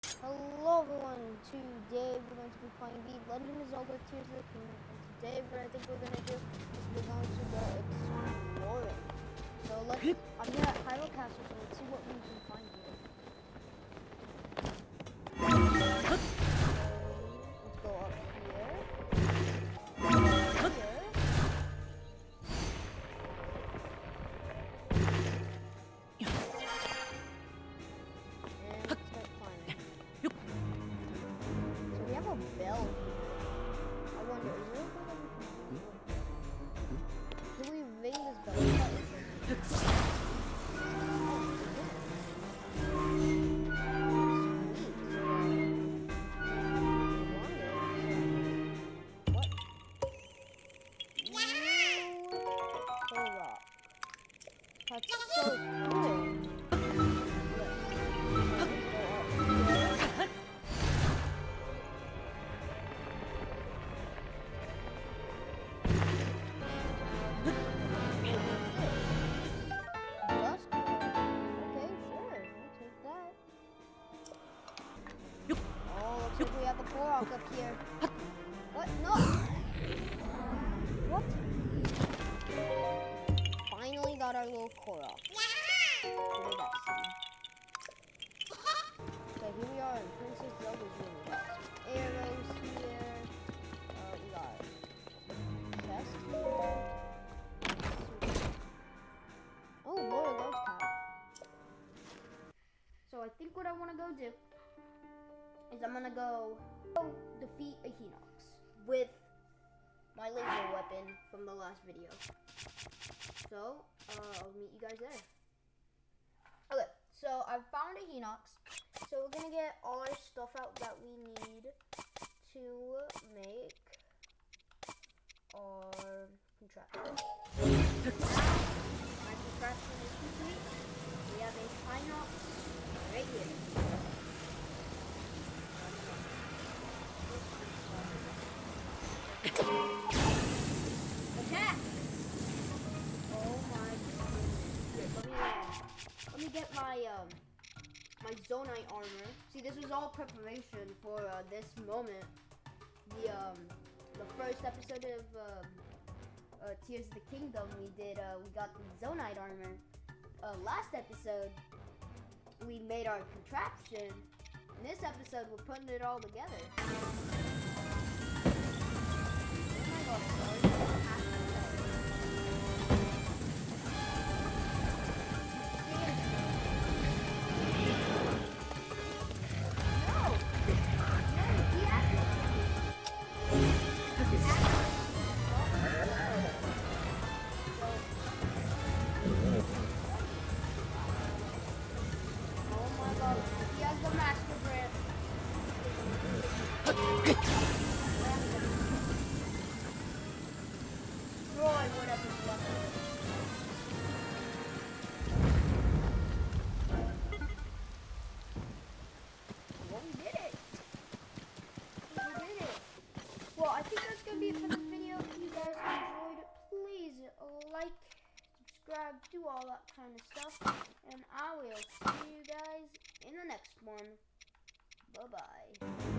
Hello everyone, today we're going to be playing the Legend of Zelda Tears of the Kingdom, and today what I think we're going to do is we're going to go exploring. So I'm here at Hyrule Castle, so let's see what we can find here. So, let's go up here. Bell. I wonder, is there a do we ring this bell? What? That's so cool. We have a Korok up here. What? No! What? Finally got our little Korok. Look at that scene. Okay, here we are in Princess Zelda's room. Arrows here. We got chest here. Oh, Laura loves cat. So I think what I want to go do is I'm gonna go defeat a Hinox with my laser weapon from the last video. So, I'll meet you guys there. Okay, so I found a Hinox. So we're gonna get all our stuff out that we need to make our contraption. My contraption is complete. We have a Hinox right here. Attack! Oh my goodness. Let me get my my Zonite armor. See, this was all preparation for this moment. The first episode of Tears of the Kingdom, we got the Zonite armor. Last episode, we made our contraption. In this episode, we're putting it all together. Well, I think that's gonna be it for this video. If you guys enjoyed, please like, subscribe, do all that kind of stuff. And I will see you guys in the next one. Bye-bye.